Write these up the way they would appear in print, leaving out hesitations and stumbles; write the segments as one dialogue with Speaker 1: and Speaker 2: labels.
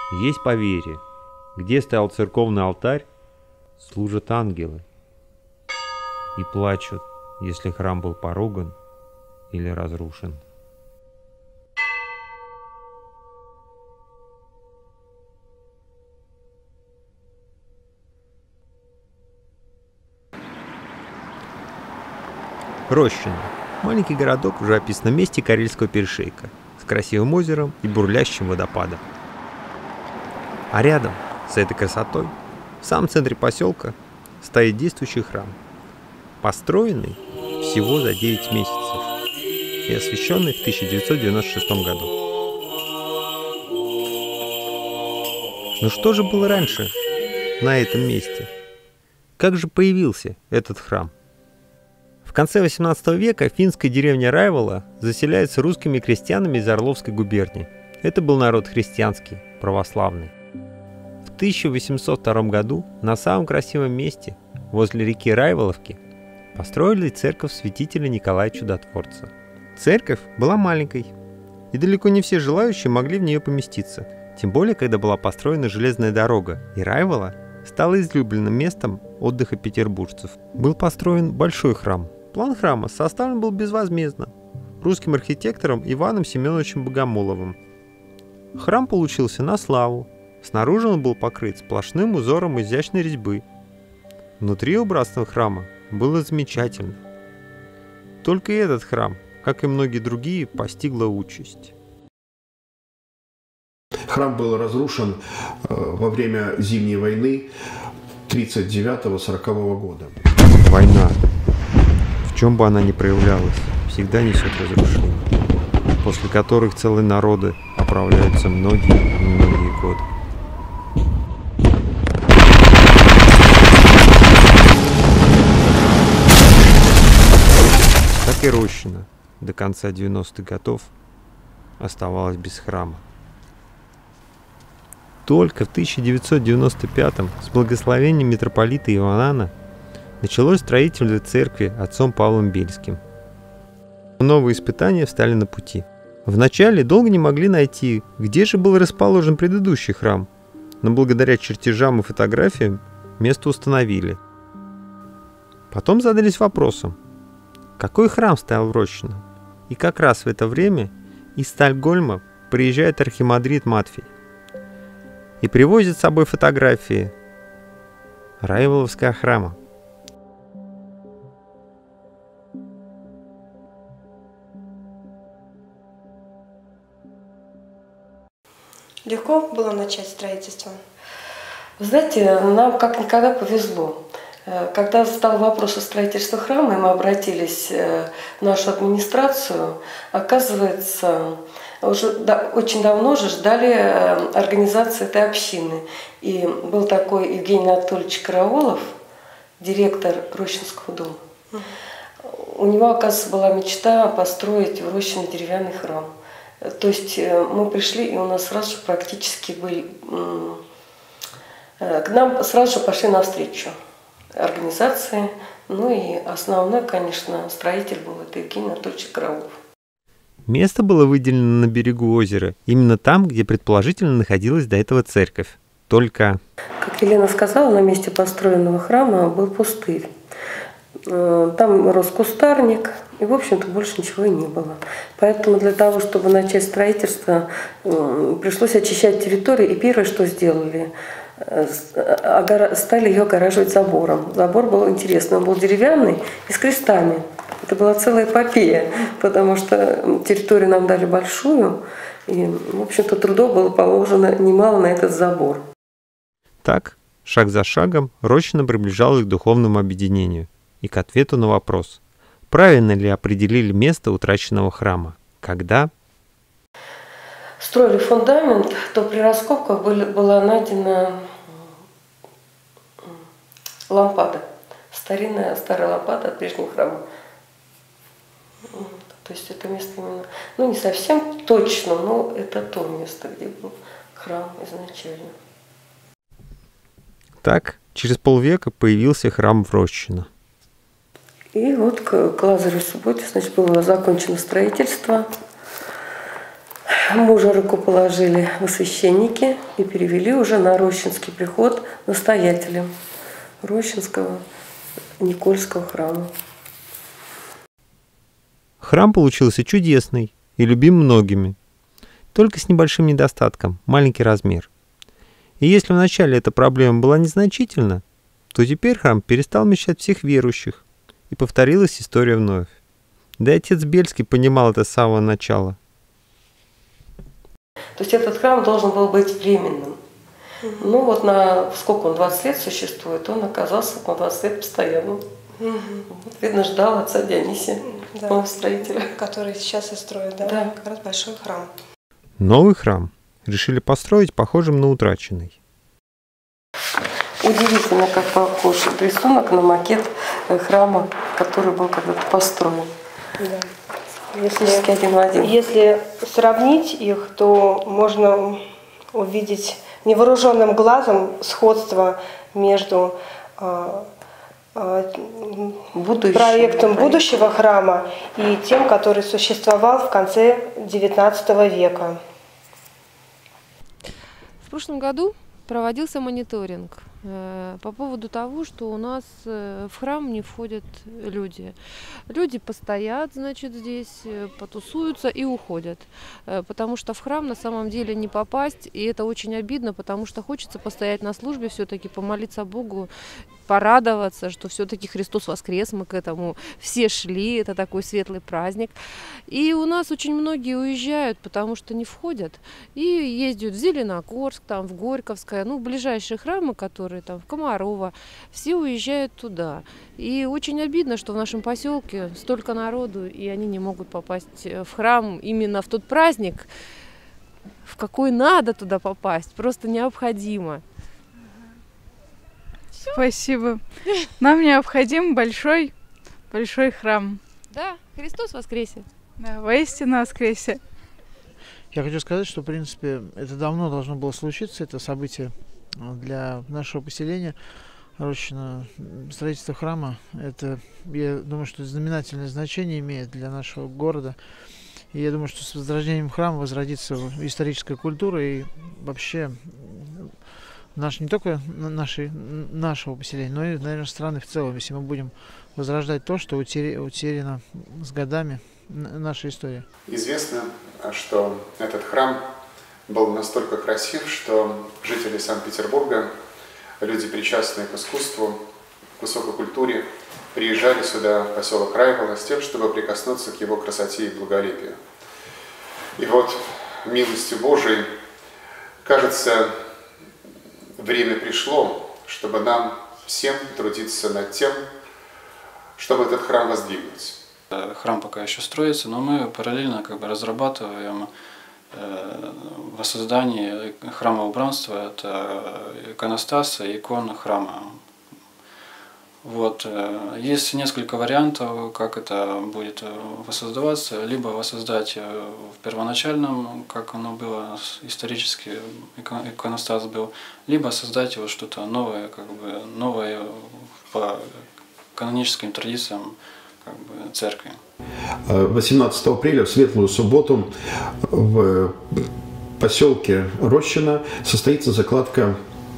Speaker 1: Есть поверье, где стоял церковный алтарь, служат ангелы и плачут, если храм был поруган или разрушен. Рощино. Маленький городок в живописном месте Карельского перешейка с красивым озером и бурлящим водопадом. А рядом с этой красотой, в самом центре поселка, стоит действующий храм, построенный всего за 9 месяцев и освященный в 1996 году. Но что же было раньше на этом месте? Как же появился этот храм? В конце XVIII века финская деревня Райвала заселяется русскими крестьянами из Орловской губернии. Это был народ христианский, православный. В 1802 году на самом красивом месте, возле реки Райволовки, построили церковь святителя Николая Чудотворца. Церковь была маленькой, и далеко не все желающие могли в нее поместиться. Тем более, когда была построена железная дорога, и Райвола стала излюбленным местом отдыха петербуржцев. Был построен большой храм. План храма составлен был безвозмездно русским архитектором Иваном Семеновичем Богомоловым. Храм получился на славу. Снаружи он был покрыт сплошным узором изящной резьбы. Внутри убранство храма было замечательно. Только и этот храм, как и многие другие, постигла участь.
Speaker 2: Храм был разрушен во время Зимней войны 1939-1940 года.
Speaker 1: Война, в чем бы она ни проявлялась, всегда несет разрушения, после которых целые народы оправляются многие годы. Так и Рощино до конца 90-х годов оставалась без храма. Только в 1995-м с благословения митрополита Иоанна началось строительство церкви отцом Павлом Бельским. Новые испытания встали на пути. Вначале долго не могли найти, где же был расположен предыдущий храм, но благодаря чертежам и фотографиям место установили. Потом задались вопросом, какой храм стоял в Рощино? И как раз в это время из Стокгольма приезжает архимандрит Матфей и привозит с собой фотографии Райволовского храма.
Speaker 3: Легко было начать строительство? Вы знаете, нам как никогда повезло. Когда стал вопрос о строительстве храма, и мы обратились в нашу администрацию, оказывается, уже очень давно же ждали организации этой общины. И был такой Евгений Анатольевич Караулов, директор Рощинского дома. У него, оказывается, была мечта построить в Рощино деревянный храм. То есть мы пришли, и у нас сразу же практически были... К нам сразу же пошли навстречу организации. Ну и основной, конечно, строитель был это Евгений Анатольевич Караулов.
Speaker 1: Место было выделено на берегу озера, именно там, где предположительно находилась до этого церковь. Только...
Speaker 3: Как Елена сказала, на месте построенного храма был пустырь. Там рос кустарник, и, в общем-то, больше ничего и не было. Поэтому для того, чтобы начать строительство, пришлось очищать территорию. И первое, что сделали, стали ее огораживать забором. Забор был интересный, он был деревянный и с крестами. Это была целая эпопея, потому что территорию нам дали большую, и, в общем-то, трудов было положено немало на этот забор.
Speaker 1: Так, шаг за шагом, Рощино приближалось к духовному объединению и к ответу на вопрос, правильно ли определили место утраченного храма, когда...
Speaker 3: Строили фундамент, то при раскопках была найдена лампада, старая лампада от прежнего храма. То есть это место именно, ну не совсем точно, но это то место, где был храм изначально.
Speaker 1: Так, через полвека появился храм в Рощино.
Speaker 3: И вот к Лазаревой субботе, значит, было закончено строительство. Мужа руку положили в священники и перевели уже на Рощинский приход настоятелем Рощинского Никольского храма.
Speaker 1: Храм получился чудесный и любим многими, только с небольшим недостатком – маленький размер. И если вначале эта проблема была незначительна, то теперь храм перестал вмещать всех верующих, и повторилась история вновь. Да и отец Бельский понимал это с самого начала.
Speaker 3: То есть этот храм должен был быть временным. Ну вот сколько он, 20 лет существует, он оказался на 20 лет постоянным. Вот, видно, ждал отца Дионисия, нового строителя.
Speaker 4: Который сейчас и строит, да?
Speaker 3: Да.
Speaker 4: Как раз большой храм.
Speaker 1: Новый храм решили построить похожим на утраченный.
Speaker 3: Удивительно, как похож рисунок на макет храма, который был когда-то построен.
Speaker 4: Да.
Speaker 3: Практически один в один.
Speaker 4: Если сравнить их, то можно увидеть невооруженным глазом сходство между проектом будущего храма и тем, который существовал в конце XIX века.
Speaker 5: В прошлом году проводился мониторинг по поводу того, что у нас в храм не входят люди. Люди постоят, значит, здесь, потусуются и уходят. Потому что в храм на самом деле не попасть, и это очень обидно, потому что хочется постоять на службе, все-таки помолиться Богу, порадоваться, что все-таки Христос воскрес, мы к этому все шли, это такой светлый праздник. И у нас очень многие уезжают, потому что не входят, и ездят в Зеленогорск, там, в Горьковское, ну, ближайшие храмы, которые там, в Комарово, все уезжают туда. И очень обидно, что в нашем поселке столько народу, и они не могут попасть в храм именно в тот праздник, в какой надо туда попасть, просто необходимо.
Speaker 6: Спасибо. Нам необходим большой храм.
Speaker 5: Да, Христос воскресе.
Speaker 6: Да, воистину воскресе.
Speaker 7: Я хочу сказать, что, в принципе, это давно должно было случиться, это событие для нашего поселения. Рощино, строительство храма, это, я думаю, что знаменательное значение имеет для нашего города. И я думаю, что с возрождением храма возродится историческая культура и вообще не только нашего поселения, но и, наверное, страны в целом, если мы будем возрождать то, что утеряно с годами нашей истории.
Speaker 8: Известно, что этот храм был настолько красив, что жители Санкт-Петербурга, люди, причастные к искусству, к высокой культуре, приезжали сюда, в поселок Райвола, с тем, чтобы прикоснуться к его красоте и благолепию. И вот, милостью Божией, кажется, время пришло, чтобы нам всем трудиться над тем, чтобы этот храм воздвигнуть.
Speaker 9: Храм пока еще строится, но мы параллельно разрабатываем воссоздание храма убранства, это иконостаса и икон храма. Вот. Есть несколько вариантов, как это будет воссоздаваться. Либо воссоздать в первоначальном, как оно было, исторически иконостас был, либо создать его что-то новое, новое по каноническим традициям церкви.
Speaker 2: 18 апреля, в Светлую субботу, в поселке Рощино состоится закладка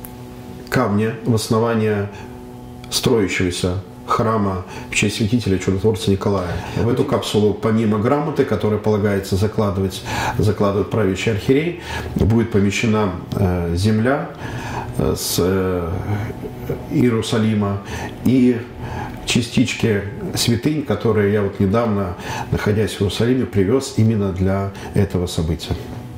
Speaker 2: камня в основание строящегося храма в честь святителя чудотворца Николая. В эту капсулу, помимо грамоты, которую полагается закладывать правящий архиерей, будет помещена земля с Иерусалима и частички святынь, которые я вот недавно, находясь в Иерусалиме, привез именно для этого события.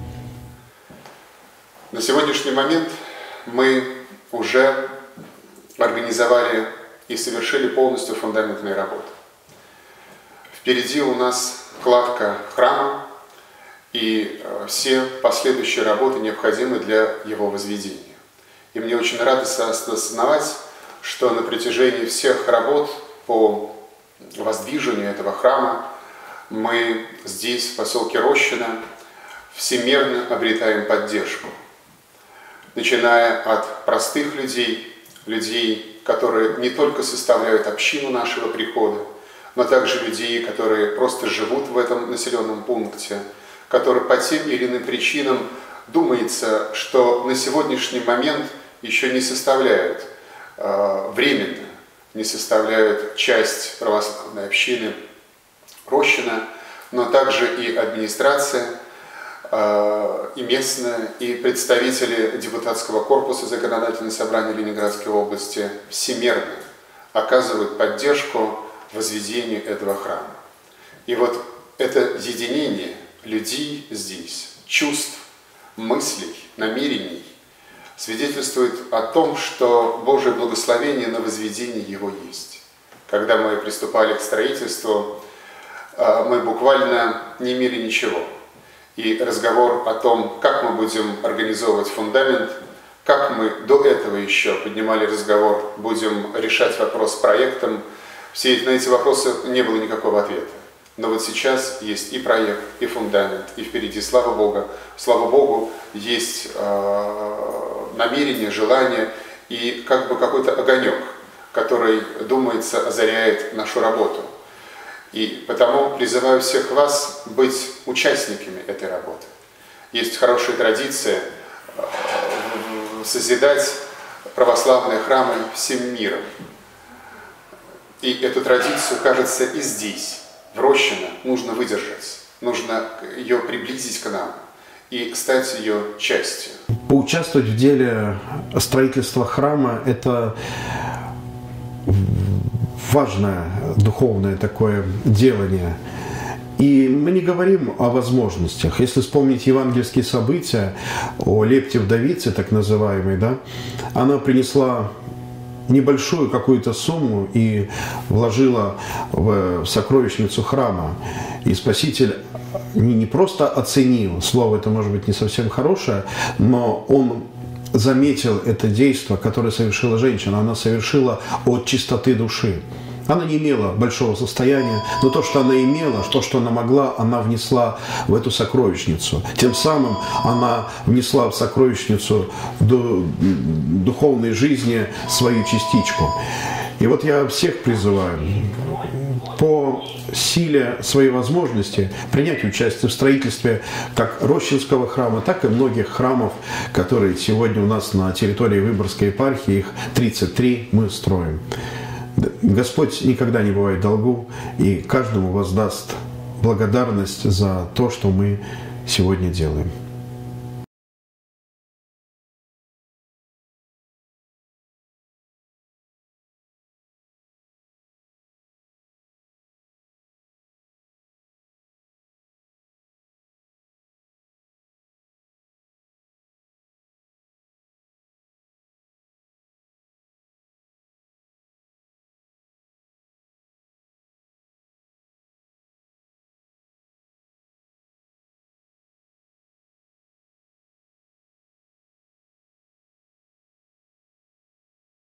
Speaker 8: На сегодняшний момент мы уже организовали и совершили полностью фундаментные работы. Впереди у нас кладка храма и все последующие работы необходимы для его возведения. И мне очень радостно осознавать, что на протяжении всех работ по воздвижению этого храма мы здесь, в поселке Рощино, всемерно обретаем поддержку. Начиная от простых людей, которые не только составляют общину нашего прихода, но также людей, которые просто живут в этом населенном пункте, который по тем или иным причинам думается, что на сегодняшний момент еще не составляют временно, не составляют часть православной общины Рощино, но также и администрация, и местная, и представители депутатского корпуса Законодательного собрания Ленинградской области всемерно оказывают поддержку возведению этого храма. И вот это единение людей здесь, чувств, мыслей, намерений, свидетельствует о том, что Божие благословение на возведение его есть. Когда мы приступали к строительству, мы буквально не имели ничего. И разговор о том, как мы будем организовывать фундамент, как мы до этого еще поднимали разговор, будем решать вопрос с проектом, на эти вопросы не было никакого ответа. Но вот сейчас есть и проект, и фундамент, и впереди, слава Богу, есть намерение, желание и как бы какой-то огонек, который, думается, озаряет нашу работу. И потому призываю всех вас быть участниками этой работы. Есть хорошая традиция созидать православные храмы всем миром. И эту традицию, кажется, и здесь, в Рощино, нужно выдержать, нужно ее приблизить к нам и стать ее частью.
Speaker 2: Поучаствовать в деле строительства храма – это важное духовное такое делание. И мы не говорим о возможностях. Если вспомнить евангельские события о лепте вдовице, так называемой, да, она принесла небольшую какую-то сумму и вложила в сокровищницу храма. И Спаситель не просто оценил, слово это может быть не совсем хорошее, но он заметил это действие, которое совершила женщина. Она совершила от чистоты души. Она не имела большого состояния, но то, что она имела, то, что она могла, она внесла в эту сокровищницу. Тем самым она внесла в сокровищницу духовной жизни свою частичку. И вот я всех призываю по силе своей возможности принять участие в строительстве как Рощинского храма, так и многих храмов, которые сегодня у нас на территории Выборгской епархии, их 33 мы строим. Господь никогда не бывает в долгу и каждому воздаст благодарность за то, что мы сегодня делаем.